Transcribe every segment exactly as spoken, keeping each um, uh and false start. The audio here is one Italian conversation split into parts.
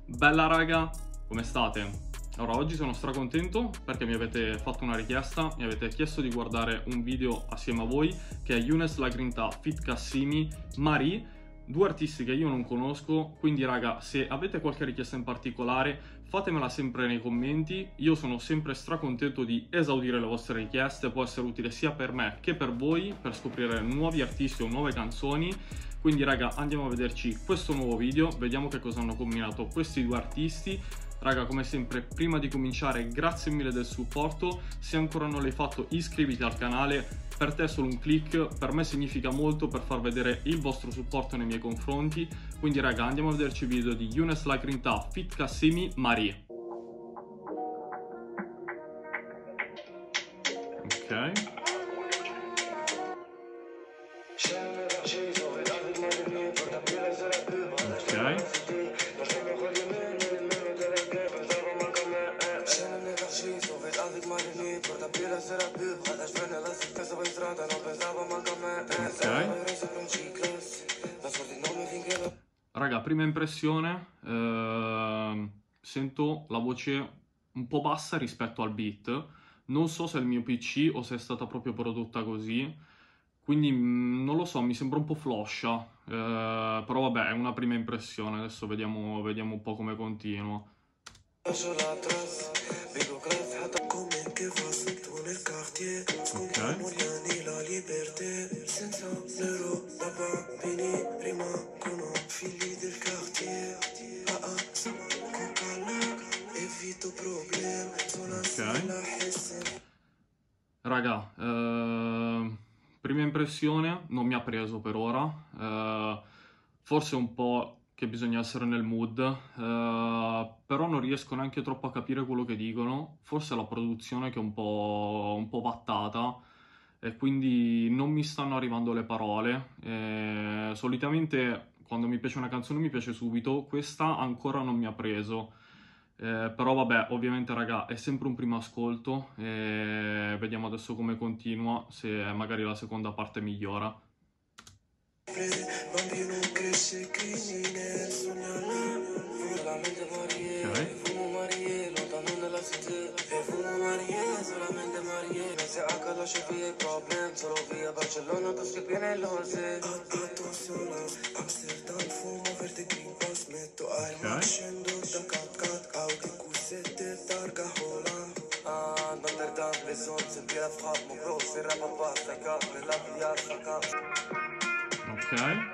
Bella raga, come state? Allora, oggi sono stracontento perché mi avete fatto una richiesta, mi avete chiesto di guardare un video assieme a voi che è Younes La Grinta Fit Cassimi Marie, due artisti che io non conosco, quindi raga, se avete qualche richiesta in particolare fatemela sempre nei commenti, io sono sempre stracontento di esaudire le vostre richieste, può essere utile sia per me che per voi per scoprire nuovi artisti o nuove canzoni. Quindi raga, andiamo a vederci questo nuovo video, vediamo che cosa hanno combinato questi due artisti. Raga, come sempre, prima di cominciare grazie mille del supporto, se ancora non l'hai fatto iscriviti al canale, per te è solo un click, per me significa molto per far vedere il vostro supporto nei miei confronti. Quindi raga, andiamo a vederci il video di Younes La Grinta Fit Cassimi Marie. Ok. Ok. Raga, prima impressione, eh, sento la voce un po' bassa rispetto al beat. Non so se è il mio P C o se è stata proprio prodotta così, quindi mh, non lo so, mi sembra un po' floscia, eh, però vabbè, è una prima impressione, adesso vediamo, vediamo un po' come continua. Ok. Ok. Raga, eh, prima impressione non mi ha preso per ora, eh, forse un po' che bisogna essere nel mood, eh, però non riesco neanche troppo a capire quello che dicono, forse è la produzione che è un po', un po' vattata e quindi non mi stanno arrivando le parole. Eh, solitamente quando mi piace una canzone mi piace subito, questa ancora non mi ha preso. Eh, però vabbè, ovviamente raga, è sempre un primo ascolto e vediamo adesso come continua, se magari la seconda parte migliora. Ok.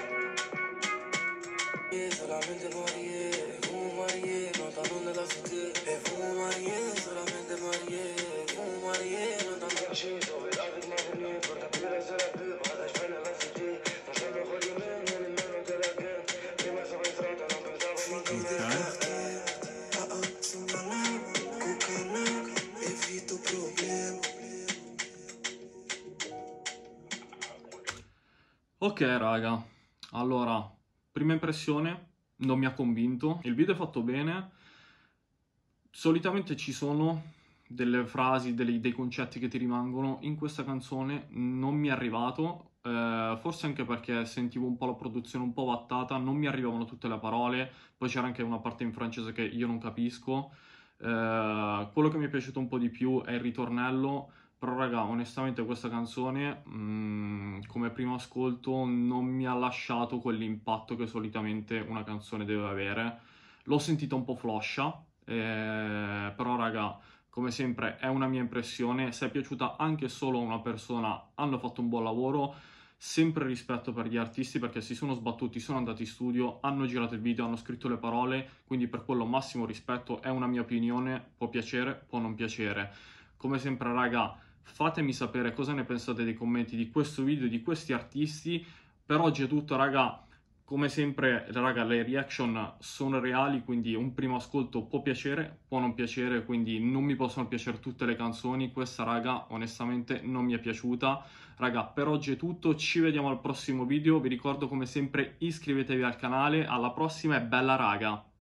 Ok raga, allora, prima impressione non mi ha convinto, il video è fatto bene, solitamente ci sono delle frasi, dei, dei concetti che ti rimangono, in questa canzone non mi è arrivato, eh, forse anche perché sentivo un po' la produzione un po' vattata, non mi arrivavano tutte le parole, poi c'era anche una parte in francese che io non capisco, eh, quello che mi è piaciuto un po' di più è il ritornello. Però raga, onestamente questa canzone, mh, come primo ascolto, non mi ha lasciato quell'impatto che solitamente una canzone deve avere. L'ho sentita un po' floscia, eh, però raga, come sempre è una mia impressione. Se è piaciuta anche solo a una persona, hanno fatto un buon lavoro. Sempre rispetto per gli artisti perché si sono sbattuti, sono andati in studio, hanno girato il video, hanno scritto le parole, quindi per quello massimo rispetto, è una mia opinione, può piacere, può non piacere. Come sempre raga, fatemi sapere cosa ne pensate dei commenti di questo video, di questi artisti. Per oggi è tutto raga, come sempre raga, le reaction sono reali, quindi un primo ascolto può piacere, può non piacere, quindi non mi possono piacere tutte le canzoni. Questa raga onestamente non mi è piaciuta. Raga, per oggi è tutto, ci vediamo al prossimo video, vi ricordo come sempre iscrivetevi al canale, alla prossima e bella raga!